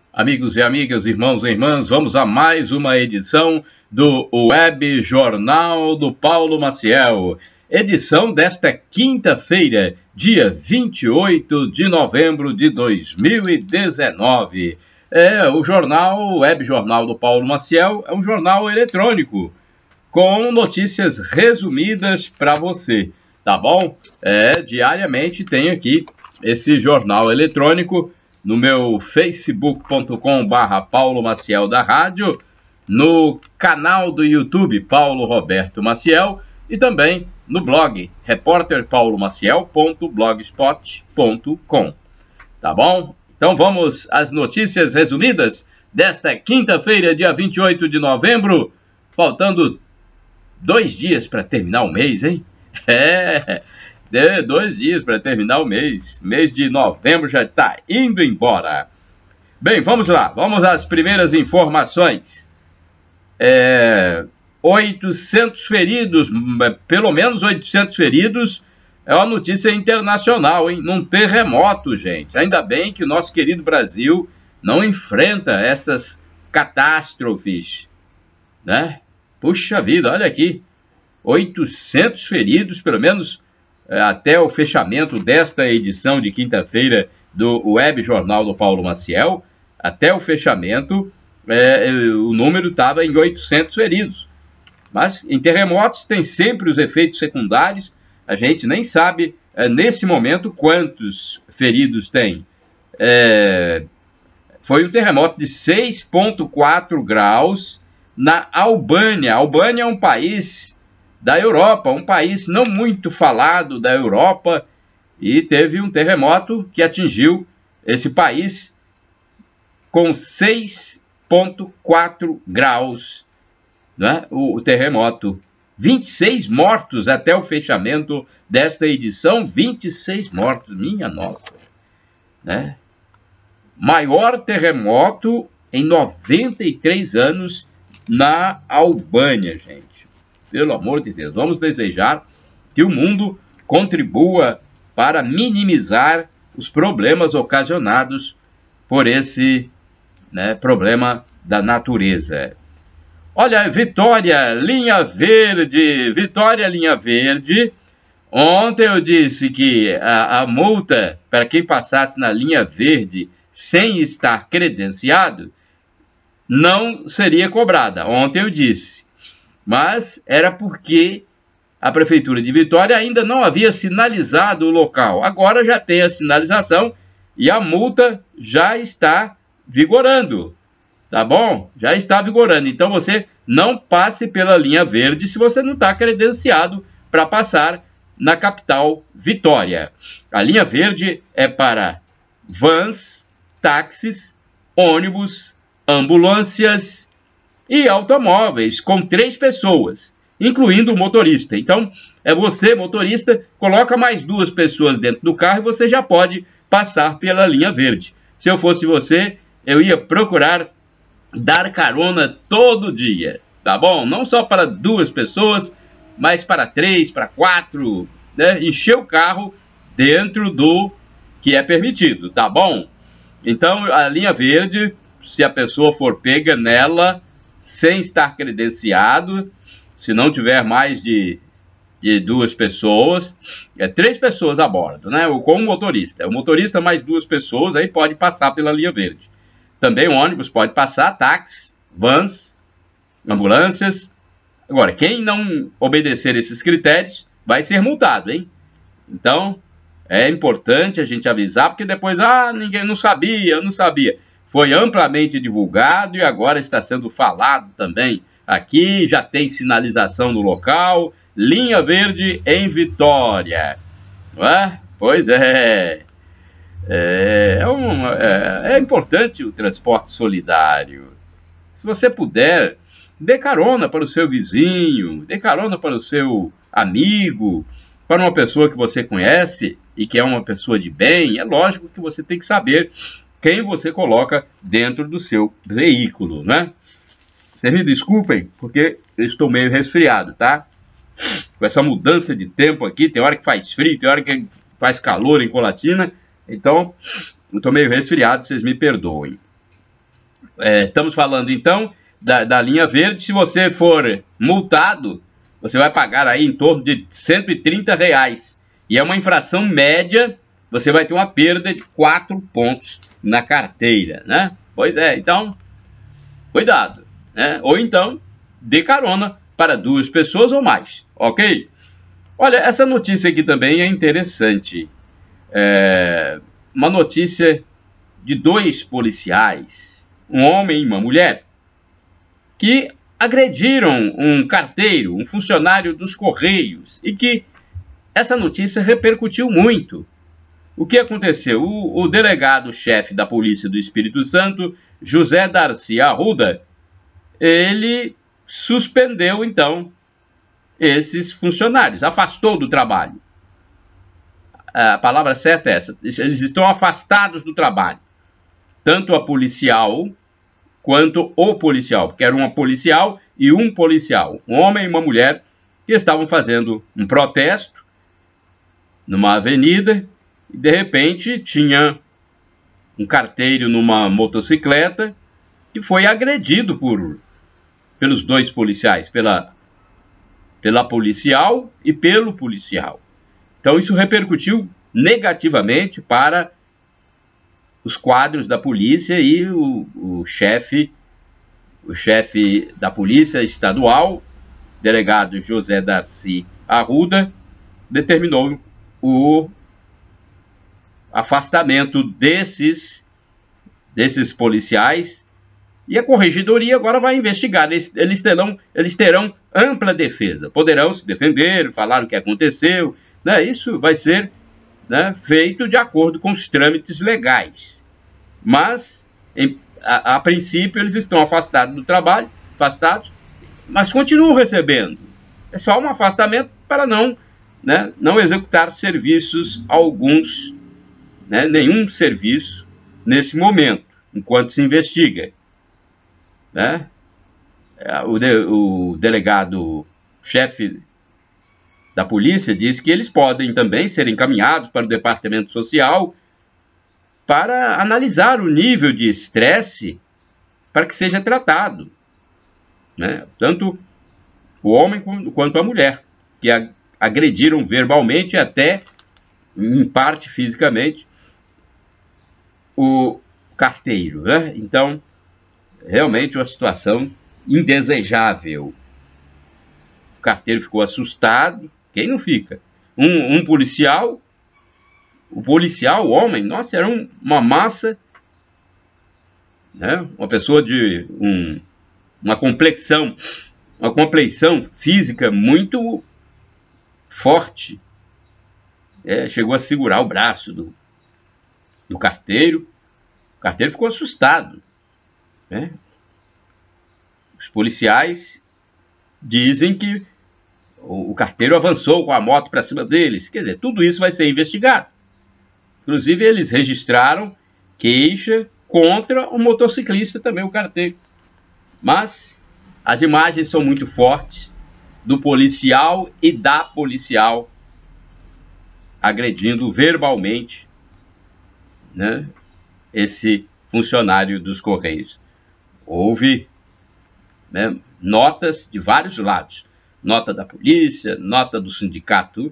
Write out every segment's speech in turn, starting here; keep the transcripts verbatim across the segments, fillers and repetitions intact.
Amigos e amigas, irmãos e irmãs, vamos a mais uma edição do Web Jornal do Paulo Maciel. Edição desta quinta-feira, dia vinte e oito de novembro de dois mil e dezenove. É, o jornal, o Web Jornal do Paulo Maciel, é um jornal eletrônico com notícias resumidas para você, tá bom? É, diariamente tem aqui esse jornal eletrônico no meu facebook ponto com barra Paulo Maciel da Rádio, no canal do YouTube Paulo Roberto Maciel e também no blog repórter paulo maciel ponto blogspot ponto com. Tá bom? Então vamos às notícias resumidas desta quinta-feira, dia vinte e oito de novembro, faltando dois dias para terminar o mês, hein? É... De dois dias para terminar o mês. Mês de novembro já está indo embora. Bem, vamos lá. Vamos às primeiras informações. É, oitocentos feridos, pelo menos oitocentos feridos, é uma notícia internacional, hein? Num terremoto, gente. Ainda bem que o nosso querido Brasil não enfrenta essas catástrofes, né? Puxa vida, olha aqui. oitocentos feridos, pelo menos até o fechamento desta edição de quinta-feira do Web Jornal do Paulo Maciel, até o fechamento, é, o número estava em oitocentos feridos. Mas em terremotos tem sempre os efeitos secundários, a gente nem sabe, é, nesse momento, quantos feridos tem. É, foi um terremoto de seis ponto quatro graus na Albânia. A Albânia é um país da Europa, um país não muito falado da Europa, e teve um terremoto que atingiu esse país com seis ponto quatro graus, né? o, o terremoto. vinte e seis mortos até o fechamento desta edição, vinte e seis mortos, minha nossa. Né? Maior terremoto em noventa e três anos na Albânia, gente. Pelo amor de Deus, vamos desejar que o mundo contribua para minimizar os problemas ocasionados por esse, né, problema da natureza. Olha, Vitória, linha verde, Vitória, linha verde. Ontem eu disse que a, a multa para quem passasse na linha verde sem estar credenciado não seria cobrada. Ontem eu disse. Mas era porque a Prefeitura de Vitória ainda não havia sinalizado o local. Agora já tem a sinalização e a multa já está vigorando, tá bom? Já está vigorando. Então você não passe pela linha verde se você não está credenciado para passar na capital Vitória. A linha verde é para vans, táxis, ônibus, ambulâncias e automóveis com três pessoas, incluindo o motorista. Então, é você, motorista, coloca mais duas pessoas dentro do carro e você já pode passar pela linha verde. Se eu fosse você, eu ia procurar dar carona todo dia, tá bom? Não só para duas pessoas, mas para três, para quatro, né? Encher o carro dentro do que é permitido, tá bom? Então, a linha verde, se a pessoa for pega nela sem estar credenciado, se não tiver mais de, de duas pessoas, é três pessoas a bordo, né? Com o motorista. O motorista mais duas pessoas, aí pode passar pela linha verde. Também o ônibus pode passar, táxis, vans, ambulâncias. Agora, quem não obedecer esses critérios vai ser multado, hein? Então, é importante a gente avisar, porque depois, ah, ninguém não sabia, não sabia. Foi amplamente divulgado e agora está sendo falado também aqui, já tem sinalização no local, linha verde em Vitória, não é? Pois é, é, é, um, é, é importante o transporte solidário. Se você puder, dê carona para o seu vizinho, dê carona para o seu amigo, para uma pessoa que você conhece e que é uma pessoa de bem. É lógico que você tem que saber quem você coloca dentro do seu veículo, né? Vocês me desculpem, porque eu estou meio resfriado, tá? Com essa mudança de tempo aqui, tem hora que faz frio, tem hora que faz calor em Colatina, então eu estou meio resfriado, vocês me perdoem. É, estamos falando então da, da linha verde. Se você for multado, você vai pagar aí em torno de cento e trinta reais. E é uma infração média, você vai ter uma perda de quatro pontos na carteira, né? Pois é, então, cuidado, né? Ou então, dê carona para duas pessoas ou mais, ok? Olha, essa notícia aqui também é interessante. É uma notícia de dois policiais, um homem e uma mulher, que agrediram um carteiro, um funcionário dos Correios, e que essa notícia repercutiu muito. O que aconteceu? O, o delegado-chefe da Polícia do Espírito Santo, José Darcy Arruda, ele suspendeu, então, esses funcionários, afastou do trabalho. A palavra certa é essa, eles estão afastados do trabalho. Tanto a policial quanto o policial, porque era uma policial e um policial, um homem e uma mulher, que estavam fazendo um protesto numa avenida, e de repente tinha um carteiro numa motocicleta que foi agredido por, pelos dois policiais, pela, pela policial e pelo policial. Então isso repercutiu negativamente para os quadros da polícia, e o, o chefe o chefe da polícia estadual, delegado José Darcy Arruda, determinou o afastamento desses, desses policiais, e a corregedoria agora vai investigar. Eles, eles, terão, eles terão ampla defesa, poderão se defender, falar o que aconteceu, né? Isso vai ser, né, feito de acordo com os trâmites legais. Mas, em, a, a princípio, eles estão afastados do trabalho, afastados, mas continuam recebendo. É só um afastamento para não, né, não executar serviços alguns, né, nenhum serviço nesse momento, enquanto se investiga. Né? O, de, o delegado-chefe da polícia diz que eles podem também ser encaminhados para o departamento social para analisar o nível de estresse para que seja tratado, né? Tanto o homem quanto a mulher, que agrediram verbalmente e até, em parte fisicamente, o carteiro, né? Então, realmente uma situação indesejável. O carteiro ficou assustado. Quem não fica? Um, um policial, o policial, o homem, nossa, era um, uma massa, né? Uma pessoa de um, uma complexão, uma compleição física muito forte. É, chegou a segurar o braço do, do carteiro. O carteiro ficou assustado, né? Os policiais dizem que o carteiro avançou com a moto para cima deles. Quer dizer, tudo isso vai ser investigado. Inclusive, eles registraram queixa contra o motociclista também, o carteiro. Mas as imagens são muito fortes do policial e da policial agredindo verbalmente, né, esse funcionário dos Correios. Houve, né, notas de vários lados. Nota da polícia, nota do sindicato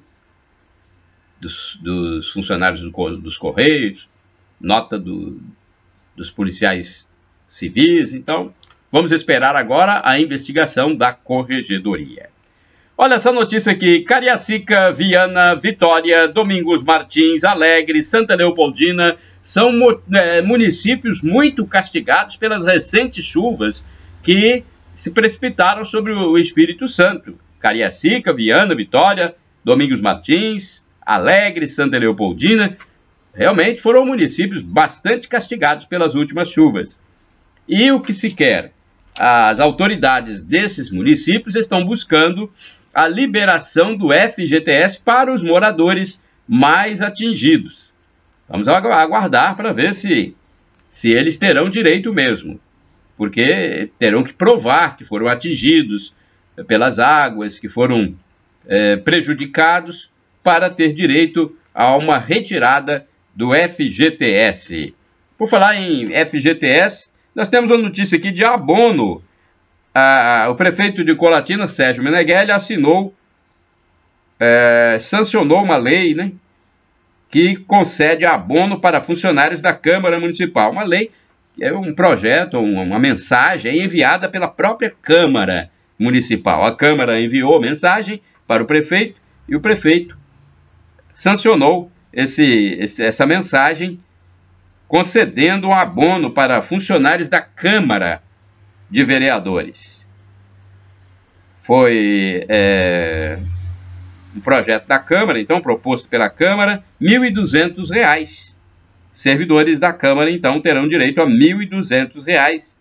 dos, dos funcionários do, dos Correios, nota do, dos policiais civis. Então, vamos esperar agora a investigação da corregedoria. Olha essa notícia aqui: Cariacica, Viana, Vitória, Domingos Martins, Alegre, Santa Leopoldina são é, municípios muito castigados pelas recentes chuvas que se precipitaram sobre o Espírito Santo. Cariacica, Viana, Vitória, Domingos Martins, Alegre, Santa Leopoldina, realmente foram municípios bastante castigados pelas últimas chuvas. E o que se quer? As autoridades desses municípios estão buscando a liberação do F G T S para os moradores mais atingidos. Vamos aguardar para ver se, se eles terão direito mesmo, porque terão que provar que foram atingidos pelas águas, que foram é, prejudicados, para ter direito a uma retirada do F G T S. Por falar em F G T S, Nós temos uma notícia aqui de abono. Ah, o prefeito de Colatina, Sérgio Meneghelli, assinou, é, sancionou uma lei, né, que concede abono para funcionários da Câmara Municipal. Uma lei, é um projeto, uma, uma mensagem enviada pela própria Câmara Municipal. A Câmara enviou mensagem para o prefeito e o prefeito sancionou esse, esse, essa mensagem, concedendo um abono para funcionários da Câmara de Vereadores. Foi é, um projeto da Câmara, então, proposto pela Câmara, mil e duzentos reais. Servidores da Câmara, então, terão direito a mil e duzentos reais.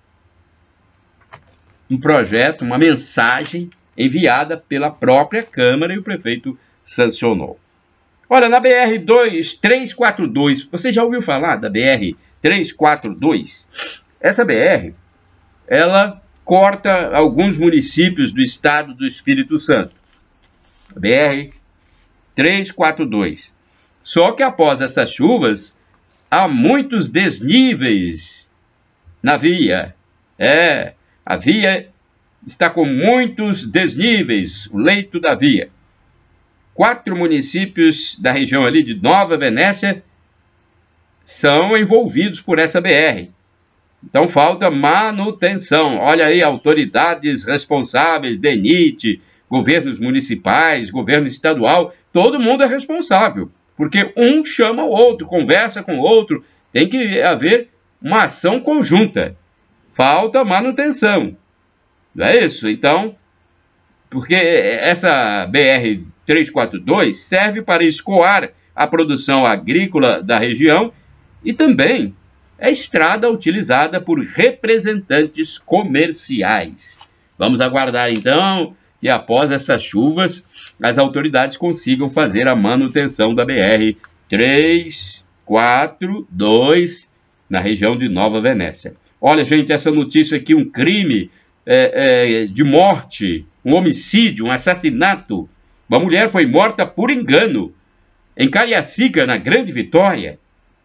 Um projeto, uma mensagem enviada pela própria Câmara e o prefeito sancionou. Olha, na B R trezentos e quarenta e dois, você já ouviu falar da B R trezentos e quarenta e dois? Essa B R, ela corta alguns municípios do estado do Espírito Santo. B R trezentos e quarenta e dois. Só que após essas chuvas, há muitos desníveis na via. É, a via está com muitos desníveis, o leito da via. Quatro municípios da região ali de Nova Venécia são envolvidos por essa B R. Então falta manutenção. Olha aí, autoridades responsáveis, DENIT, governos municipais, governo estadual, todo mundo é responsável. Porque um chama o outro, conversa com o outro, tem que haver uma ação conjunta. Falta manutenção. Não é isso? Então, porque essa B R trezentos e quarenta e dois serve para escoar a produção agrícola da região e também é estrada utilizada por representantes comerciais. Vamos aguardar então que após essas chuvas as autoridades consigam fazer a manutenção da B R trezentos e quarenta e dois na região de Nova Venécia. Olha, gente, essa notícia aqui, um crime é, é, de morte, um homicídio, um assassinato. Uma mulher foi morta por engano em Cariacica, na Grande Vitória.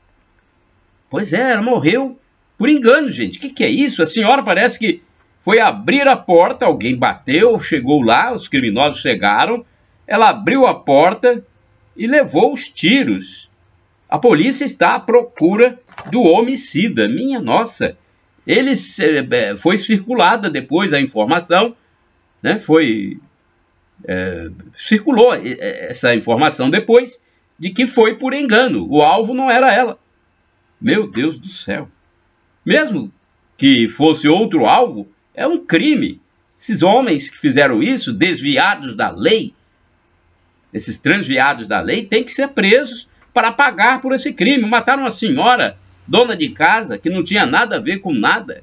Pois é, ela morreu por engano, gente. O que, que é isso? A senhora parece que foi abrir a porta, alguém bateu, chegou lá, os criminosos chegaram, ela abriu a porta e levou os tiros. A polícia está à procura do homicida. Minha nossa! Eles, foi circulada depois a informação, né? Foi, é, circulou essa informação depois de que foi por engano. O alvo não era ela. Meu Deus do céu! Mesmo que fosse outro alvo, é um crime. Esses homens que fizeram isso, desviados da lei, esses transviados da lei, têm que ser presos para pagar por esse crime. Mataram uma senhora, dona de casa, que não tinha nada a ver com nada.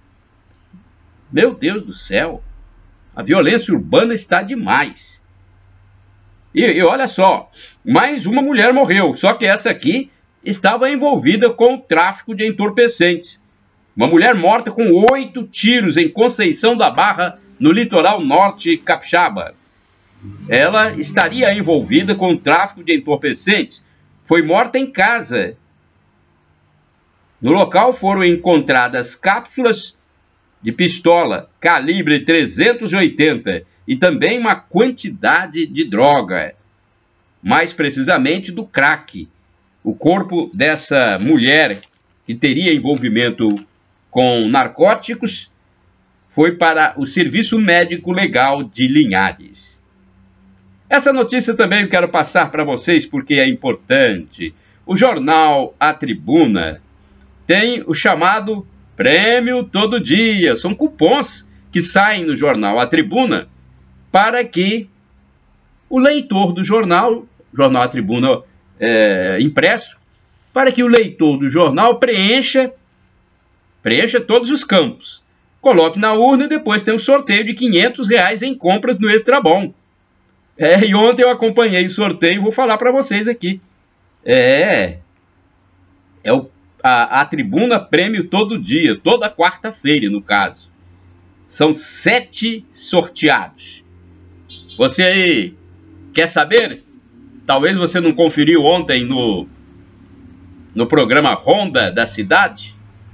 Meu Deus do céu! A violência urbana está demais. E, e olha só, mais uma mulher morreu, só que essa aqui estava envolvida com o tráfico de entorpecentes. Uma mulher morta com oito tiros em Conceição da Barra, no litoral norte capixaba. Ela estaria envolvida com o tráfico de entorpecentes. Foi morta em casa. No local foram encontradas cápsulas de pistola calibre trezentos e oitenta e também uma quantidade de droga, mais precisamente do crack. O corpo dessa mulher, que teria envolvimento com narcóticos, foi para o Serviço Médico Legal de Linhares. Essa notícia também eu quero passar para vocês porque é importante. O jornal A Tribuna tem o chamado Prêmio Todo Dia. São cupons que saem no jornal A Tribuna para que o leitor do jornal, jornal A Tribuna é, impresso, para que o leitor do jornal preencha, preencha todos os campos, coloque na urna e depois tem um sorteio de quinhentos reais em compras no Extra Bom. É, e ontem eu acompanhei o sorteio e vou falar para vocês aqui. É, é o, a, a Tribuna Prêmio Todo Dia, toda quarta-feira no caso. São sete sorteados. Você aí quer saber? Talvez você não conferiu ontem no, no programa Ronda da Cidade,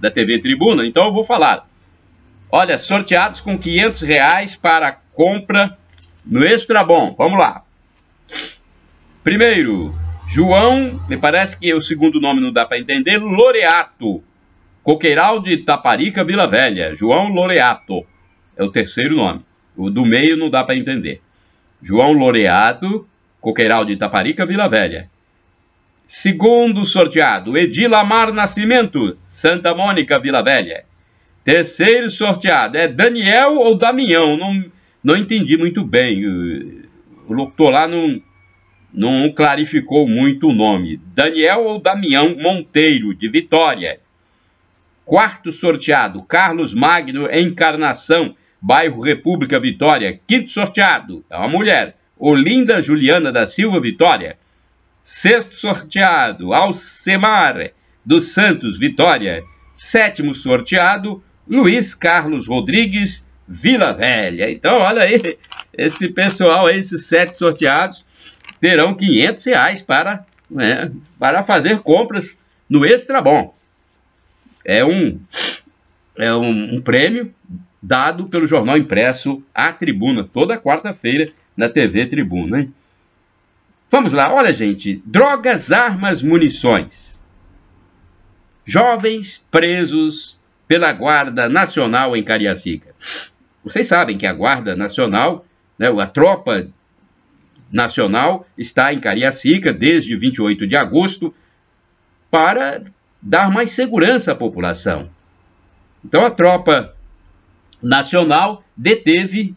da T V Tribuna, então eu vou falar. Olha, sorteados com quinhentos reais para compra no Extra Bom. Vamos lá. Primeiro, João, me parece que o segundo nome não dá para entender, Loreato, Coqueiral de Itaparica, Vila Velha. João Loreato é o terceiro nome. O do meio não dá para entender. João Loreato, Coqueiral de Itaparica, Vila Velha. Segundo sorteado, Edilamar Nascimento, Santa Mônica, Vila Velha. Terceiro sorteado é Daniel ou Damião, não, não entendi muito bem. O, o locutor lá não, não clarificou muito o nome. Daniel ou Damião Monteiro, de Vitória. Quarto sorteado, Carlos Magno Encarnação, bairro República, Vitória. Quinto sorteado, é uma mulher, Olinda Juliana da Silva, Vitória. Sexto sorteado, Alcemar dos Santos, Vitória. Sétimo sorteado, Luiz Carlos Rodrigues, Vila Velha. Então, olha aí, esse pessoal aí, esses sete sorteados, terão quinhentos reais para, né, para fazer compras no Extra Bom. É um, é um, um prêmio dado pelo jornal impresso A Tribuna, toda quarta-feira na T V Tribuna, hein? Vamos lá, olha, gente, drogas, armas, munições. Jovens presos pela Guarda Nacional em Cariacica. Vocês sabem que a Guarda Nacional, né, a Tropa Nacional, está em Cariacica desde vinte e oito de agosto para dar mais segurança à população. Então a Tropa Nacional deteve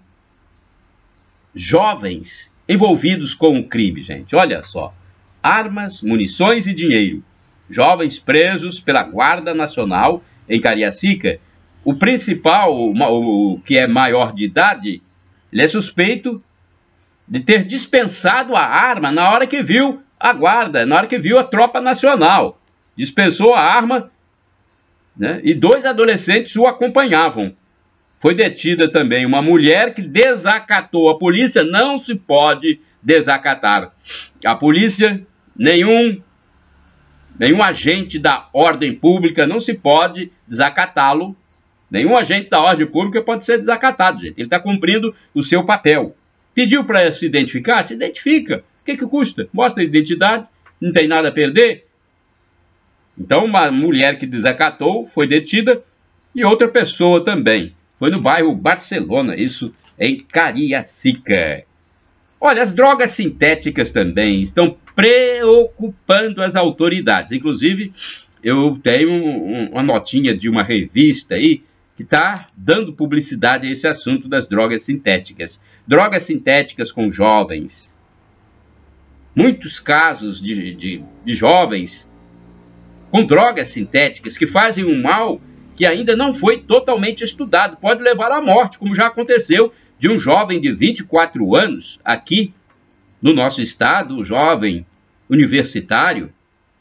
jovens envolvidos com o crime, gente. Olha só, armas, munições e dinheiro. Jovens presos pela Guarda Nacional em Cariacica. O principal, o, o que é maior de idade, ele é suspeito de ter dispensado a arma na hora que viu a guarda, na hora que viu a Tropa Nacional. Dispensou a arma, né, e dois adolescentes o acompanhavam. Foi detida também uma mulher que desacatou. A polícia não se pode desacatar. A polícia, nenhum, nenhum agente da ordem pública não se pode desacatá-lo. Nenhum agente da ordem pública pode ser desacatado, gente. Ele está cumprindo o seu papel. Pediu para se identificar? Se identifica. O que que custa? Mostra a identidade, não tem nada a perder. Então, uma mulher que desacatou foi detida e outra pessoa também. Foi no bairro Barcelona, isso em Cariacica. Olha, as drogas sintéticas também estão preocupando as autoridades. Inclusive, eu tenho um, uma notinha de uma revista aí que está dando publicidade a esse assunto das drogas sintéticas. Drogas sintéticas com jovens. Muitos casos de, de, de jovens com drogas sintéticas que fazem um mal que ainda não foi totalmente estudado. Pode levar à morte, como já aconteceu de um jovem de vinte e quatro anos aqui no nosso estado, um jovem universitário,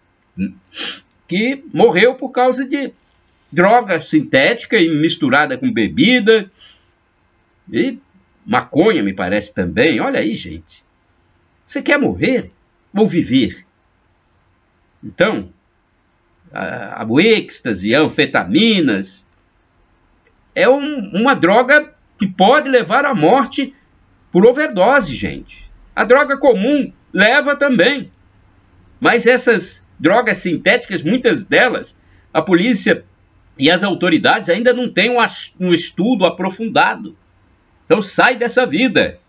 que morreu por causa de droga sintética e misturada com bebida e maconha, me parece também. Olha aí, gente. Você quer morrer ou viver? Então, a, a êxtase, anfetaminas, é um, uma droga que pode levar à morte por overdose, gente. A droga comum leva também. Mas essas drogas sintéticas, muitas delas, a polícia e as autoridades ainda não têm um, um estudo aprofundado. Então sai dessa vida,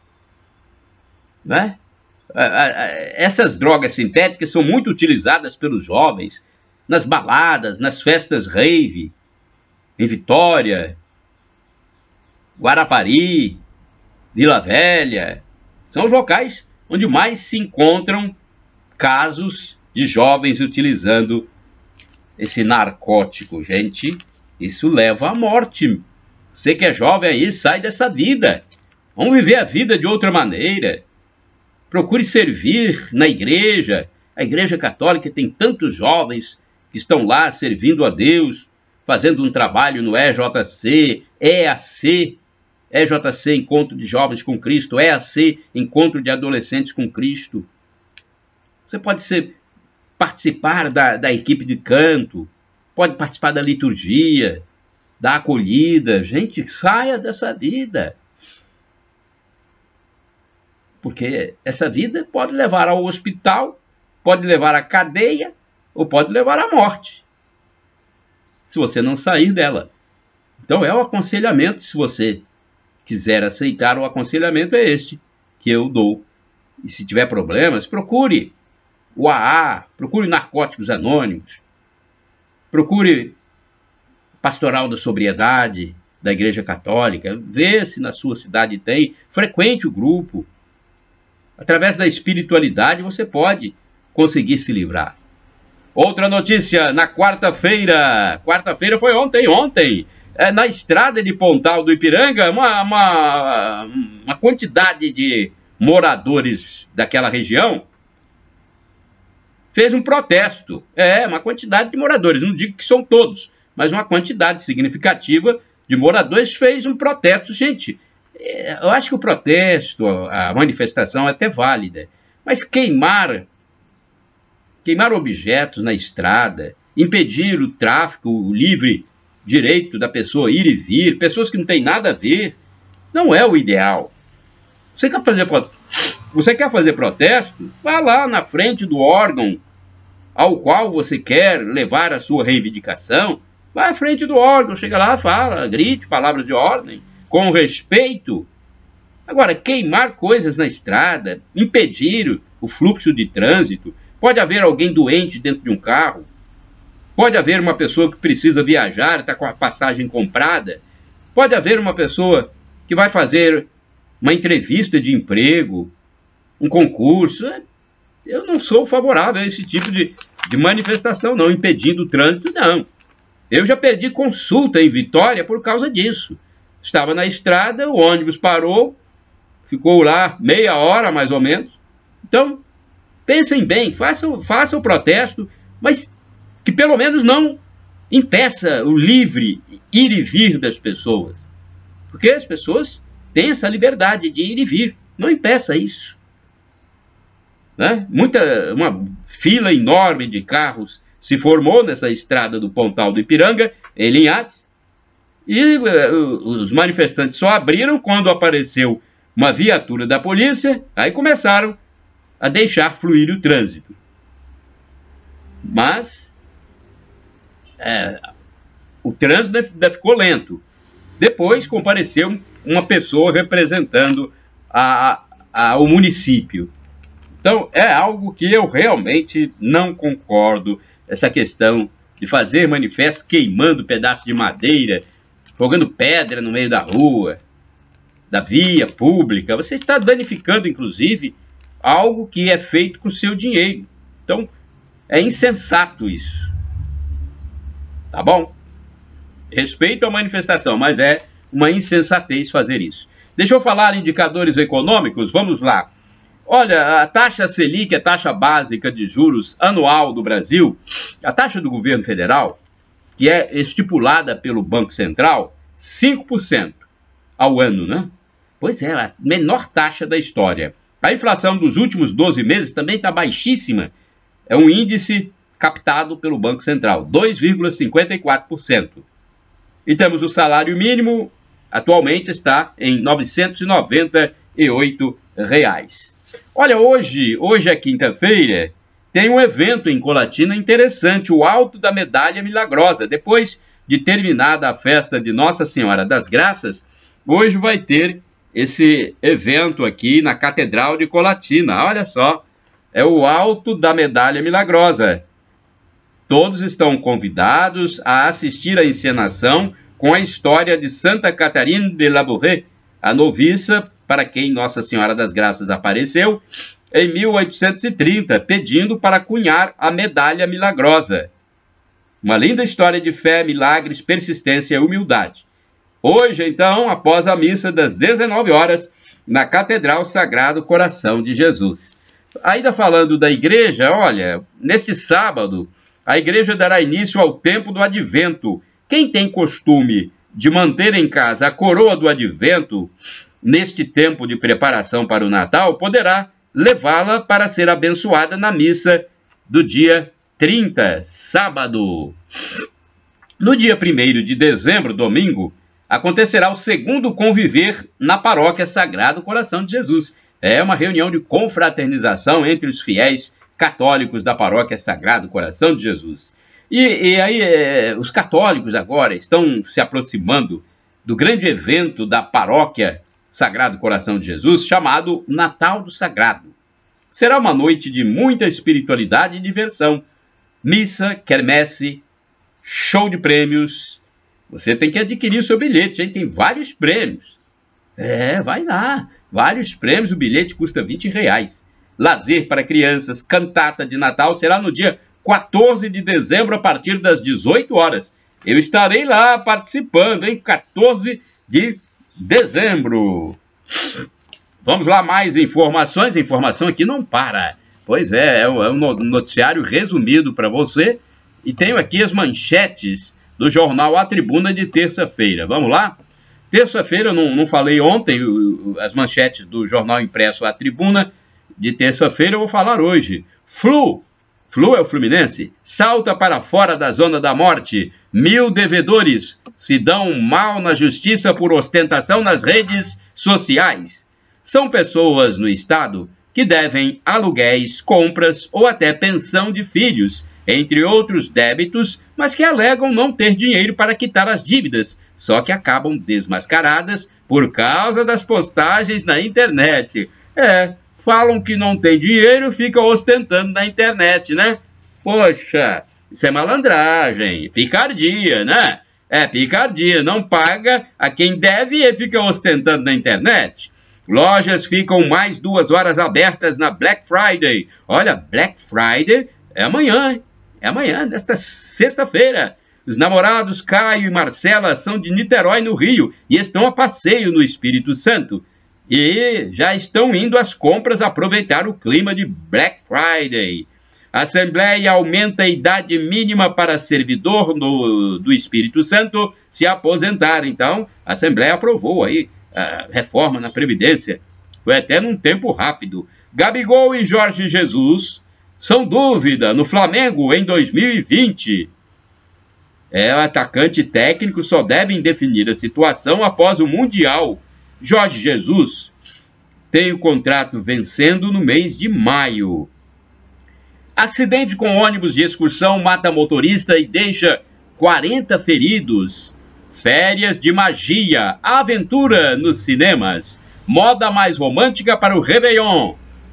né? Essas drogas sintéticas são muito utilizadas pelos jovens nas baladas, nas festas rave, em Vitória, Guarapari, Vila Velha. São os locais onde mais se encontram casos de jovens utilizando esse narcótico. Gente, isso leva à morte. Você que é jovem aí, sai dessa vida. Vamos viver a vida de outra maneira. Procure servir na igreja. A Igreja Católica tem tantos jovens que estão lá servindo a Deus, fazendo um trabalho no E J C, E A C, E J C, Encontro de Jovens com Cristo, E A C, Encontro de Adolescentes com Cristo. Você pode ser, participar da, da equipe de canto. pode participar da liturgia, da acolhida. Gente, saia dessa vida. Porque essa vida pode levar ao hospital, pode levar à cadeia ou pode levar à morte, se você não sair dela. Então é o aconselhamento, se você quiser aceitar o aconselhamento, é este que eu dou. E se tiver problemas, procure o A A, procure Narcóticos Anônimos, procure Pastoral da Sobriedade da Igreja Católica, vê se na sua cidade tem, frequente o grupo. Através da espiritualidade você pode conseguir se livrar. Outra notícia, na quarta-feira, quarta-feira foi ontem, ontem, é, na estrada de Pontal do Ipiranga, uma, uma, uma quantidade de moradores daquela região fez um protesto. É, uma quantidade de moradores, não digo que são todos, mas uma quantidade significativa de moradores fez um protesto. Gente, eu acho que o protesto, a manifestação é até válida, mas queimar, queimar objetos na estrada, impedir o tráfico, o livre direito da pessoa ir e vir, pessoas que não têm nada a ver, não é o ideal. Você quer fazer, você quer fazer protesto? Vá lá na frente do órgão ao qual você quer levar a sua reivindicação. Vá à frente do órgão, chega lá, fala, grite palavras de ordem, com respeito. Agora, queimar coisas na estrada, impedir o fluxo de trânsito, pode haver alguém doente dentro de um carro, pode haver uma pessoa que precisa viajar, está com a passagem comprada, pode haver uma pessoa que vai fazer uma entrevista de emprego, um concurso. Eu não sou favorável a esse tipo de, de manifestação, não, impedindo o trânsito, não. Eu já perdi consulta em Vitória por causa disso. Estava na estrada, o ônibus parou, ficou lá meia hora mais ou menos. Então, pensem bem, façam, façam o protesto, mas que pelo menos não impeça o livre ir e vir das pessoas. Porque as pessoas têm essa liberdade de ir e vir, não impeça isso. Né? Muita, uma fila enorme de carros se formou nessa estrada do Pontal do Ipiranga, em Linhares, e uh, os manifestantes só abriram quando apareceu uma viatura da polícia, aí começaram a deixar fluir o trânsito. Mas é, o trânsito ainda ficou lento. Depois compareceu uma pessoa representando a, a, o município. Então é algo que eu realmente não concordo, essa questão de fazer manifesto queimando pedaço de madeira, jogando pedra no meio da rua, da via pública. Você está danificando, inclusive, algo que é feito com seu dinheiro. Então, é insensato isso. Tá bom? Respeito à manifestação, mas é uma insensatez fazer isso. Deixa eu falar em indicadores econômicos. Vamos lá. Olha, a taxa Selic, a taxa básica de juros anual do Brasil, a taxa do governo federal, que é estipulada pelo Banco Central, cinco por cento ao ano, né? Pois é, a menor taxa da história. A inflação dos últimos doze meses também está baixíssima. É um índice captado pelo Banco Central, dois vírgula cinquenta e quatro por cento. E temos o salário mínimo, atualmente está em novecentos e noventa e oito reais. Olha, hoje, hoje é quinta-feira, tem um evento em Colatina interessante, o Alto da Medalha Milagrosa. Depois de terminada a festa de Nossa Senhora das Graças, hoje vai ter esse evento aqui na Catedral de Colatina. Olha só, é o Alto da Medalha Milagrosa. Todos estão convidados a assistir à encenação com a história de Santa Catarina de Labouré, a noviça para quem Nossa Senhora das Graças apareceu em mil oitocentos e trinta, pedindo para cunhar a Medalha Milagrosa. Uma linda história de fé, milagres, persistência e humildade. Hoje, então, após a missa das dezenove horas, na Catedral Sagrado Coração de Jesus. Ainda falando da igreja, olha, neste sábado, a igreja dará início ao tempo do Advento. Quem tem costume de manter em casa a coroa do Advento, neste tempo de preparação para o Natal, poderá levá-la para ser abençoada na missa do dia trinta, sábado. No dia primeiro de dezembro, domingo, acontecerá o segundo conviver na Paróquia Sagrado Coração de Jesus. É uma reunião de confraternização entre os fiéis católicos da Paróquia Sagrado Coração de Jesus. E, e aí é, os católicos agora estão se aproximando do grande evento da Paróquia Sagrado Coração de Jesus, chamado Natal do Sagrado. Será uma noite de muita espiritualidade e diversão. Missa, quermesse, show de prêmios. Você tem que adquirir o seu bilhete, hein? Tem vários prêmios. É, vai lá. Vários prêmios, o bilhete custa vinte reais. Lazer para crianças, cantata de Natal, será no dia quatorze de dezembro, a partir das dezoito horas. Eu estarei lá participando, hein? quatorze de dezembro. Vamos lá, mais informações. A informação aqui não para. Pois é, é um noticiário resumido para você. E tenho aqui as manchetes do jornal A Tribuna de terça-feira. Vamos lá? Terça-feira, eu não, não falei ontem, as manchetes do jornal impresso A Tribuna de terça-feira, eu vou falar hoje. Flu, Flu é o Fluminense, salta para fora da zona da morte. Mil devedores se dão mal na justiça por ostentação nas redes sociais. São pessoas no estado que devem aluguéis, compras ou até pensão de filhos, entre outros débitos, mas que alegam não ter dinheiro para quitar as dívidas, só que acabam desmascaradas por causa das postagens na internet. É, falam que não tem dinheiro e ficam ostentando na internet, né? Poxa, isso é malandragem, picardia, né? É picardia, não paga a quem deve e fica ostentando na internet. Lojas ficam mais duas horas abertas na Black Friday. Olha, Black Friday é amanhã, hein? É amanhã, nesta sexta-feira. Os namorados Caio e Marcela são de Niterói, no Rio, e estão a passeio no Espírito Santo. E já estão indo às compras aproveitar o clima de Black Friday. A Assembleia aumenta a idade mínima para servidor no, do Espírito Santo se aposentar. Então, a Assembleia aprovou aí a reforma na Previdência. Foi até num tempo rápido. Gabigol e Jorge Jesus são dúvida no Flamengo em dois mil e vinte. É, o atacante técnico só devem definir a situação após o Mundial. Jorge Jesus tem o contrato vencendo no mês de maio. Acidente com ônibus de excursão mata motorista e deixa quarenta feridos. Férias de magia, aventura nos cinemas. Moda mais romântica para o Réveillon.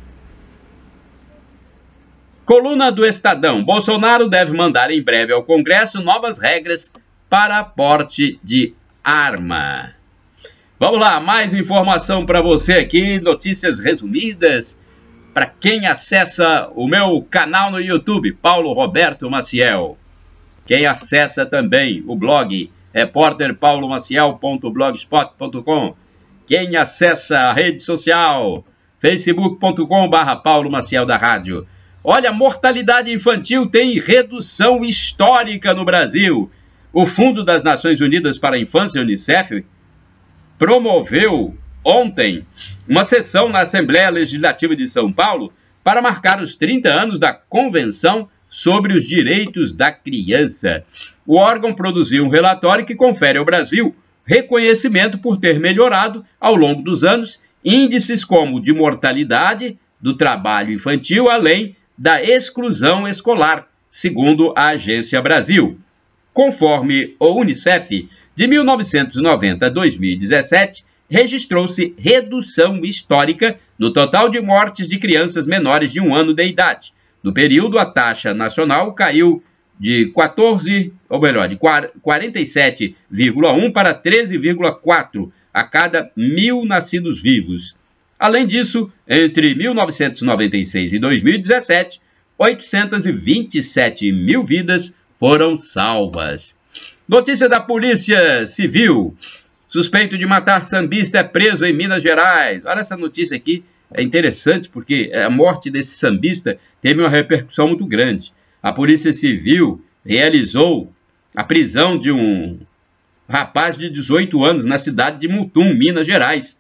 Coluna do Estadão. Bolsonaro deve mandar em breve ao Congresso novas regras para porte de arma. Vamos lá, mais informação para você aqui, notícias resumidas. Para quem acessa o meu canal no YouTube, Paulo Roberto Maciel. Quem acessa também o blog repórter paulo maciel ponto blogspot ponto com. Quem acessa a rede social, facebook ponto com barra Paulo Maciel da Rádio. Olha, a mortalidade infantil tem redução histórica no Brasil. O Fundo das Nações Unidas para a Infância, Unicef, promoveu ontem uma sessão na Assembleia Legislativa de São Paulo para marcar os trinta anos da Convenção sobre os Direitos da Criança. O órgão produziu um relatório que confere ao Brasil reconhecimento por ter melhorado, ao longo dos anos, índices como de mortalidade, do trabalho infantil, além da exclusão escolar, segundo a Agência Brasil. Conforme o Unicef, de mil novecentos e noventa a dois mil e dezessete, registrou-se redução histórica no total de mortes de crianças menores de um ano de idade. No período, a taxa nacional caiu de quatorze, ou melhor, de quarenta e sete vírgula um para treze vírgula quatro a cada mil nascidos vivos. Além disso, entre mil novecentos e noventa e seis e dois mil e dezessete, oitocentos e vinte e sete mil vidas foram salvas. Notícia da Polícia Civil. Suspeito de matar sambista é preso em Minas Gerais. Olha, essa notícia aqui é interessante porque a morte desse sambista teve uma repercussão muito grande. A Polícia Civil realizou a prisão de um rapaz de dezoito anos na cidade de Mutum, Minas Gerais.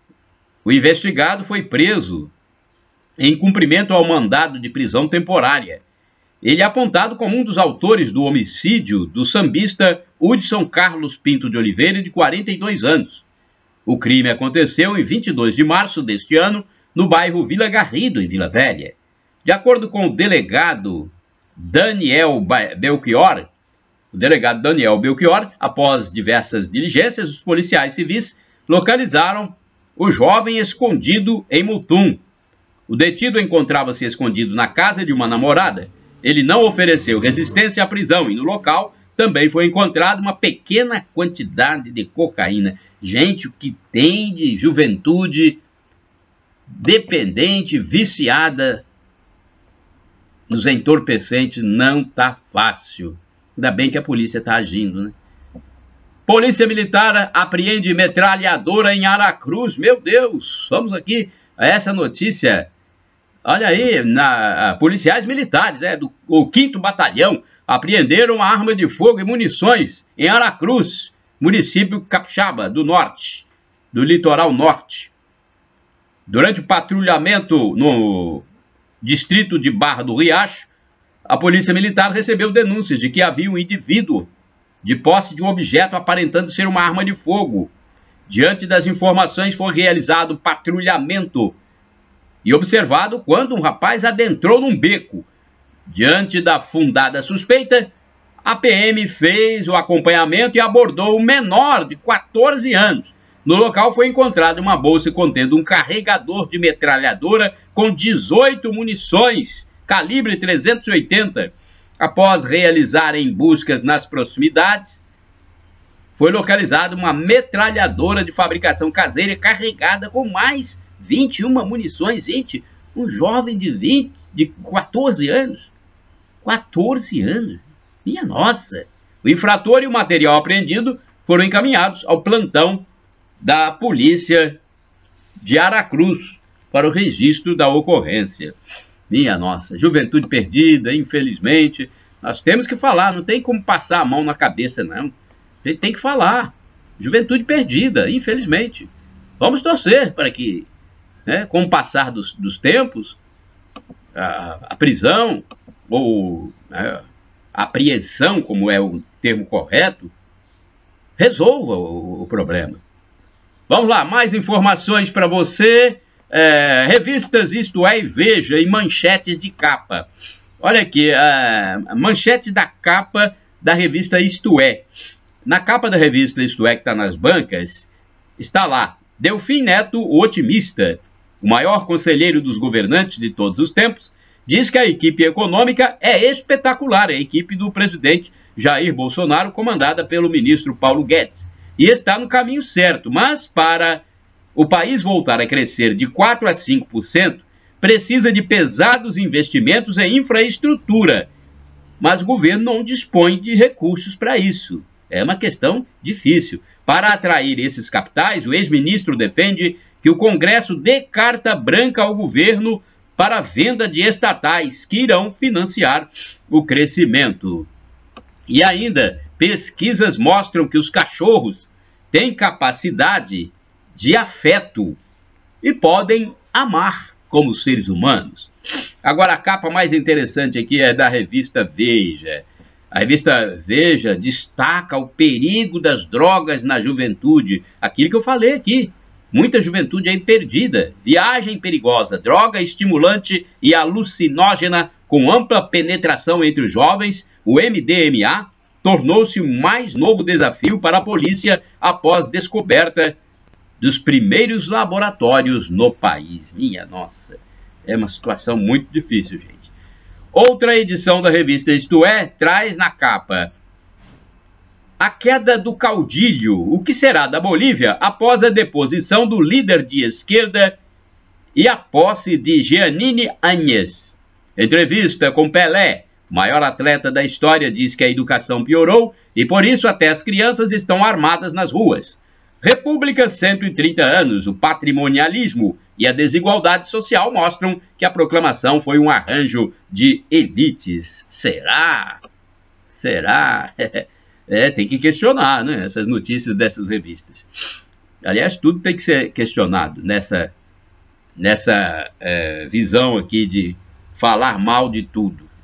O investigado foi preso em cumprimento ao mandado de prisão temporária. Ele é apontado como um dos autores do homicídio do sambista Hudson Carlos Pinto de Oliveira, de quarenta e dois anos. O crime aconteceu em vinte e dois de março deste ano, no bairro Vila Garrido, em Vila Velha. De acordo com o delegado Daniel Belchior, o delegado Daniel Belchior, após diversas diligências, os policiais civis localizaram o jovem escondido em Mutum. O detido encontrava-se escondido na casa de uma namorada. Ele não ofereceu resistência à prisão e no local também foi encontrada uma pequena quantidade de cocaína. Gente, o que tem de juventude dependente, viciada nos entorpecentes não tá fácil. Ainda bem que a polícia está agindo, né? Polícia Militar apreende metralhadora em Aracruz. Meu Deus, vamos aqui a essa notícia. Olha aí, na, policiais militares é, do o quinto Batalhão apreenderam uma arma de fogo e munições em Aracruz, município capixaba do norte, do litoral norte. Durante o patrulhamento no distrito de Barra do Riacho, a Polícia Militar recebeu denúncias de que havia um indivíduo de posse de um objeto aparentando ser uma arma de fogo. Diante das informações, foi realizado patrulhamento e observado quando um rapaz adentrou num beco. Diante da fundada suspeita, a P M fez o acompanhamento e abordou um menor de quatorze anos. No local foi encontrada uma bolsa contendo um carregador de metralhadora com dezoito munições, calibre trezentos e oitenta. Após realizarem buscas nas proximidades, foi localizada uma metralhadora de fabricação caseira carregada com mais vinte e uma munições. Gente, um jovem de, vinte, de quatorze anos. quatorze anos? Minha nossa! O infrator e o material apreendido foram encaminhados ao plantão da Polícia de Aracruz para o registro da ocorrência. Minha nossa, juventude perdida, infelizmente. Nós temos que falar, não tem como passar a mão na cabeça, não. A gente tem que falar. Juventude perdida, infelizmente. Vamos torcer para que, né, com o passar dos, dos tempos, a, a prisão, ou né, a apreensão, como é o termo correto, resolva o, o problema. Vamos lá, mais informações para você. É, revistas Isto É e Veja e manchetes de capa. Olha aqui, a manchete da capa da revista Isto É. Na capa da revista Isto É, que está nas bancas, está lá: Delfim Neto, o otimista, o maior conselheiro dos governantes de todos os tempos, diz que a equipe econômica é espetacular, a equipe do presidente Jair Bolsonaro, comandada pelo ministro Paulo Guedes, e está no caminho certo, mas para o país voltar a crescer de quatro a cinco por cento, precisa de pesados investimentos em infraestrutura, mas o governo não dispõe de recursos para isso. É uma questão difícil. Para atrair esses capitais, o ex-ministro defende que o Congresso dê carta branca ao governo para a venda de estatais que irão financiar o crescimento. E ainda, pesquisas mostram que os cachorros têm capacidade de afeto e podem amar como seres humanos. Agora, a capa mais interessante aqui é da revista Veja. A revista Veja destaca o perigo das drogas na juventude. Aquilo que eu falei aqui. Muita juventude aí perdida. Viagem perigosa, droga estimulante e alucinógena com ampla penetração entre os jovens, o M D M A, tornou-se o mais novo desafio para a polícia após descoberta dos primeiros laboratórios no país. Minha nossa, é uma situação muito difícil, gente. Outra edição da revista Isto É traz na capa: a queda do caudilho. O que será da Bolívia após a deposição do líder de esquerda e a posse de Jeanine Áñez? Entrevista com Pelé, maior atleta da história, diz que a educação piorou e por isso até as crianças estão armadas nas ruas. República, cento e trinta anos, o patrimonialismo e a desigualdade social mostram que a proclamação foi um arranjo de elites. Será? Será? É, tem que questionar, né, essas notícias dessas revistas. Aliás, tudo tem que ser questionado nessa, nessa é, visão aqui de falar mal de tudo.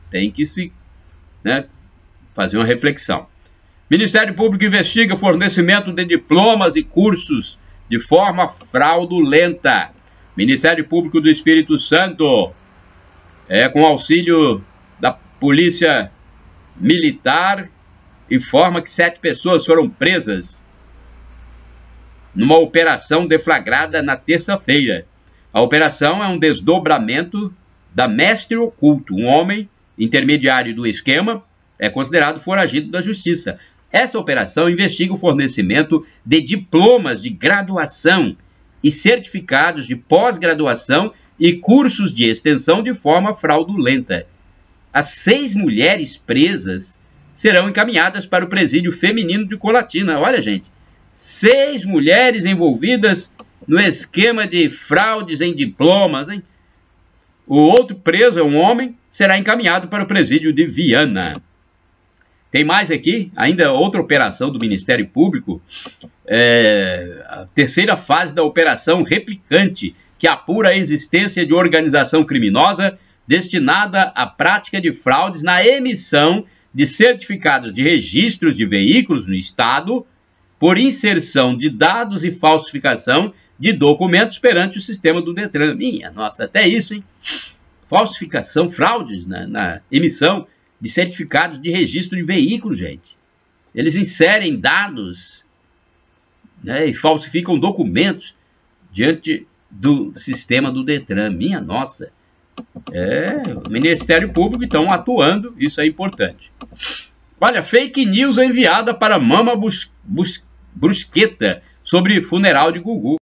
tem que se, né, fazer uma reflexão. Ministério Público investiga fornecimento de diplomas e cursos de forma fraudulenta. Ministério Público do Espírito Santo, é, com auxílio da Polícia Militar, informa que sete pessoas foram presas numa operação deflagrada na terça-feira. A operação é um desdobramento da Mestre Oculto, um homem intermediário do esquema, é considerado foragido da Justiça. Essa operação investiga o fornecimento de diplomas de graduação e certificados de pós-graduação e cursos de extensão de forma fraudulenta. As seis mulheres presas serão encaminhadas para o presídio feminino de Colatina. Olha, gente, seis mulheres envolvidas no esquema de fraudes em diplomas, hein? O outro preso é um homem, será encaminhado para o presídio de Viana. Tem mais aqui, ainda outra operação do Ministério Público, é, a terceira fase da Operação Replicante, que apura a existência de organização criminosa destinada à prática de fraudes na emissão de certificados de registros de veículos no Estado, por inserção de dados e falsificação de documentos perante o sistema do Detran. Minha nossa, até isso, hein? Falsificação, fraudes na, na emissão de certificados de registro de veículos, gente. Eles inserem dados, né, e falsificam documentos diante do sistema do Detran. Minha nossa. É, o Ministério Público, então, atuando, isso é importante. Olha, fake news enviada para Mama Bus Bus Brusqueta sobre funeral de Gugu.